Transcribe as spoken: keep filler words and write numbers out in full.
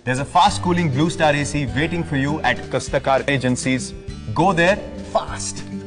There's a fast cooling Bluestar A C waiting for you at Kastakar agencies. Go there fast.